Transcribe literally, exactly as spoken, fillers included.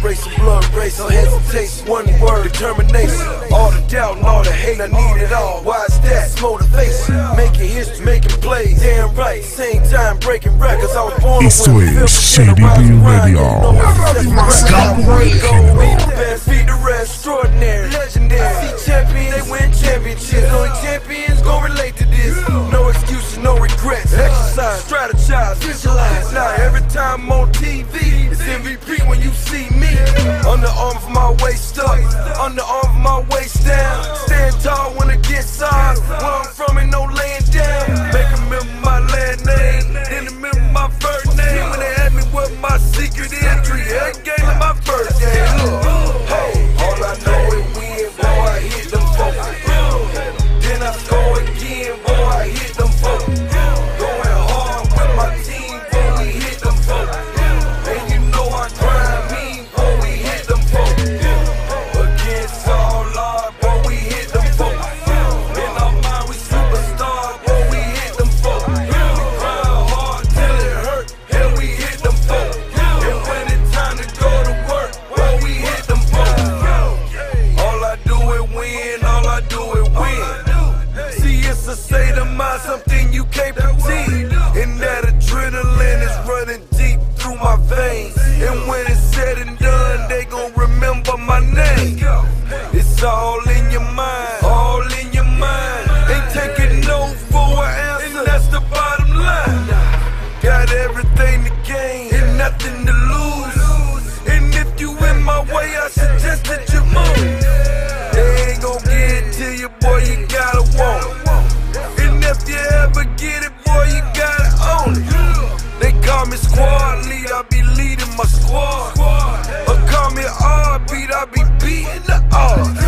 racing, blood racing, no hesitation, one word, determination. All the doubt and all the hate, I need it all. Why is that? It's motivation. Making history, making plays, damn right. Same time breaking records. I was born to Esto win. es ShadyBeer Radio. Feed the rest, extraordinary, legendary. See champions, they win championships. Only champions gon' relate to this. No excuses, no regrets. Exercise, strategize, visualize. Now every time I'm on T V, it's M V P when you see me. Underarm from my waist up, underarm from my waist down. Stand tall when it gets hard. Where I'm from ain't no laying down. Make them remember my land name, then remember my first name. When they ask me what my secret entry, every game of my first game. Look, hey, all I know is win, boy, I hit them folks. Then I score again, boy, I hit them folks. Going hard with my team, boy, we hit them folks. And you know I grind mean, boy, we hit them folks. Against all odds, boy, we hit them folks. In our mind, we superstars, boy, we hit them folks. We grind hard till it hurt, and we hit them folks. And when it's time to go to work, boy, we hit them folks. All I do is win, all I do is win. See, it's a state of mind, something you can't pretend. And that adrenaline is running deep through my veins. And when it's said and done, they gon' remember my name. It's all in your mind, all in your mind. Ain't taking no for an answer, and that's the bottom line. Got everything to gain and nothing to lose. And if you in my way, I suggest that you move. They ain't gon' get it to you, boy, you gotta want it. And if you ever get it, boy, you gotta own it. They call me squad lead, I be leading my squad. Or call me R beat, I be beating the odds.